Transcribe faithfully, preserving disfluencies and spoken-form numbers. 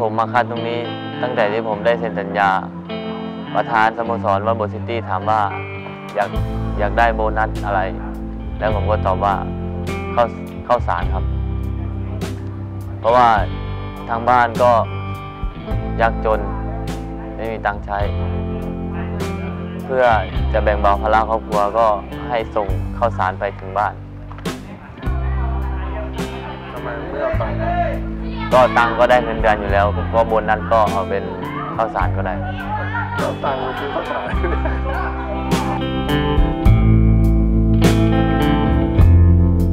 ผมมาคัดตรงนี้ตั้งแต่ที่ผมได้เซ็นสัญญาประธานสโมสรวัดโบสถ์ซิตี้ถามว่าอยากอยากได้โบนัสอะไรแล้วผมก็ตอบว่าเข้าเข้าสารครับเพราะว่าทางบ้านก็ยากจนไม่มีตังค์ใช้เพื่อจะแบ่งเบาภาระครอบครัวก็ให้ส่งข้าวสารไปถึงบ้านทำไมไม่เอาตังค์ก็ตังค์ก็ได้เงินเดือนอยู่แล้วก็โบนัสก็เอาเป็นข้าวสารก็ได้เอาตังค์ซื้อข้าวสาร